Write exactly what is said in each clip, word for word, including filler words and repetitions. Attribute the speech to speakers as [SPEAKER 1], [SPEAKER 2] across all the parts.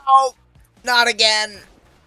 [SPEAKER 1] No! Not again!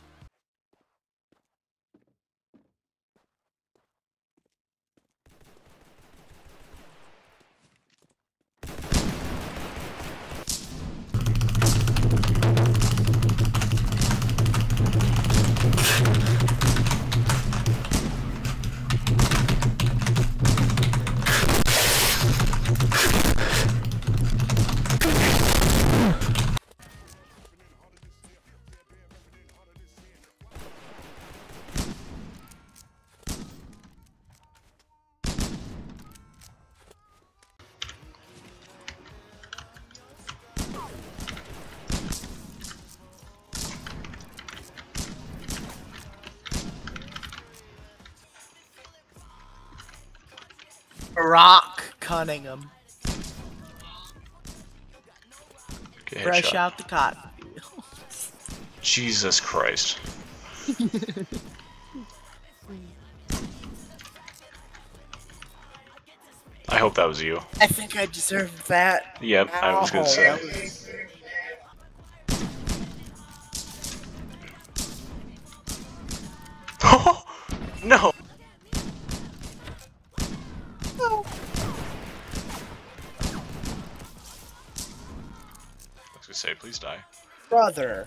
[SPEAKER 1] Rock Cunningham.
[SPEAKER 2] Okay,
[SPEAKER 1] Fresh
[SPEAKER 2] headshot.
[SPEAKER 1] out the cotton.
[SPEAKER 2] Jesus Christ. I hope that was you.
[SPEAKER 1] I think I deserved that.
[SPEAKER 2] Yep, I was gonna
[SPEAKER 1] Ow,
[SPEAKER 2] say.
[SPEAKER 1] that was-
[SPEAKER 2] No!
[SPEAKER 1] No.
[SPEAKER 2] I was gonna say, please die.
[SPEAKER 1] Brother.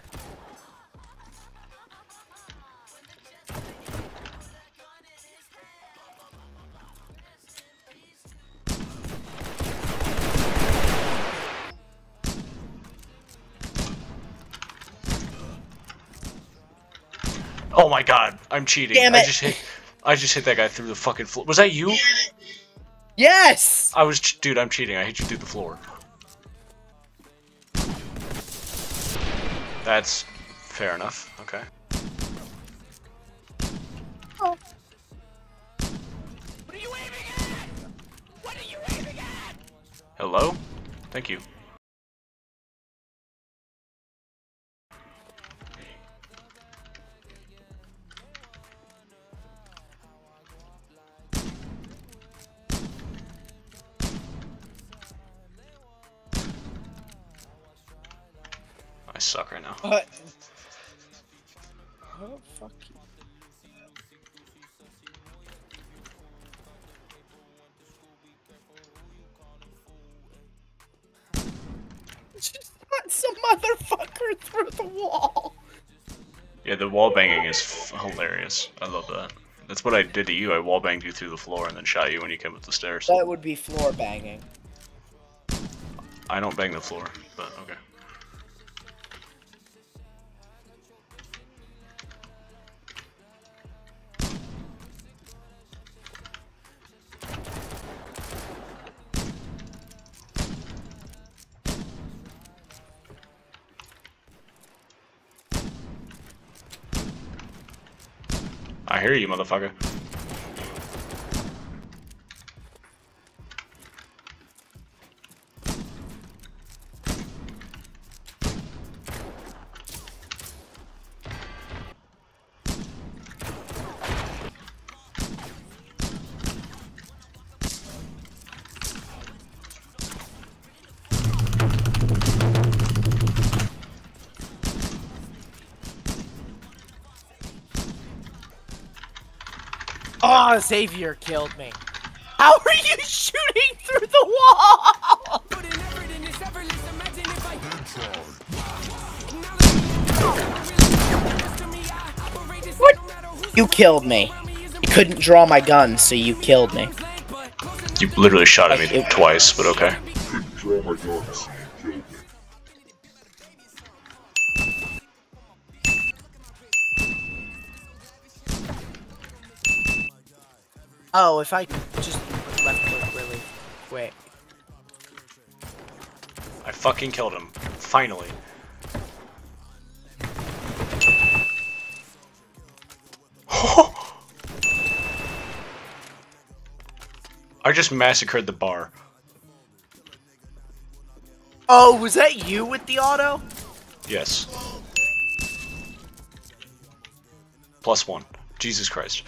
[SPEAKER 2] Oh my god, I'm cheating.
[SPEAKER 1] Damn
[SPEAKER 2] I
[SPEAKER 1] it.
[SPEAKER 2] just hit I just hit that guy through the fucking floor. Was that you?
[SPEAKER 1] Yes!
[SPEAKER 2] I was ch dude, I'm cheating. I hit you through the floor. That's fair enough. Okay.
[SPEAKER 1] Oh.
[SPEAKER 3] What are you aiming at? What are you aiming at?
[SPEAKER 2] Hello? Thank you. I suck right now.
[SPEAKER 1] What? Oh, fuck you. Just got some motherfucker through the wall.
[SPEAKER 2] Yeah, the wall banging is f hilarious. I love that. That's what I did to you. I wall banged you through the floor and then shot you when you came up the stairs.
[SPEAKER 1] That would be floor banging.
[SPEAKER 2] I don't bang the floor, but okay. I hear you, motherfucker.
[SPEAKER 1] Oh, Xavier killed me. How are you shooting through the wall? What? You killed me. You couldn't draw my gun, so you killed me.
[SPEAKER 2] You literally shot at me
[SPEAKER 1] It-
[SPEAKER 2] twice, but okay.
[SPEAKER 1] Oh, if I just left click really quick.
[SPEAKER 2] I fucking killed him. Finally. I just massacred the bar.
[SPEAKER 1] Oh, was that you with the auto?
[SPEAKER 2] Yes. Plus one. Jesus Christ.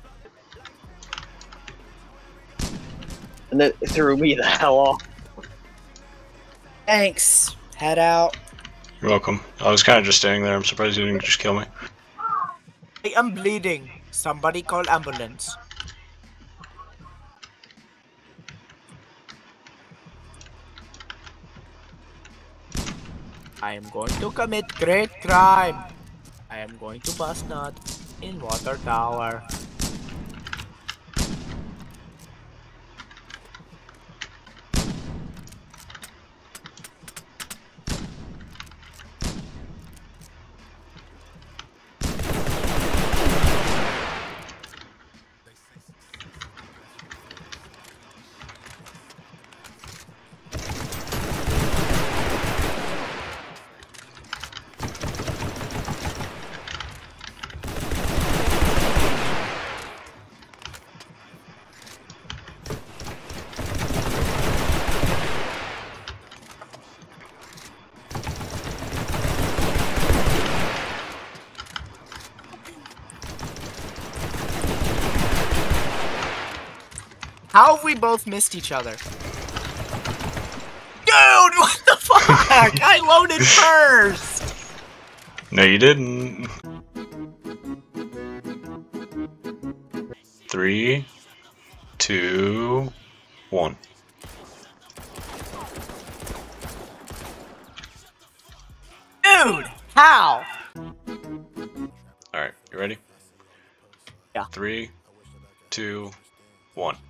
[SPEAKER 4] And it threw me the hell off.
[SPEAKER 1] Thanks. Head out.
[SPEAKER 2] You're welcome. I was kind of just standing there. I'm surprised you didn't just kill me.
[SPEAKER 1] I am bleeding. Somebody call ambulance. I am going to commit great crime. I am going to bust nut in water tower. How have we both missed each other? Dude, what the fuck? I loaded first!
[SPEAKER 2] No, you didn't. Three, two, one.
[SPEAKER 1] Dude, how?
[SPEAKER 2] Alright, you ready?
[SPEAKER 1] Yeah.
[SPEAKER 2] Three, two, one.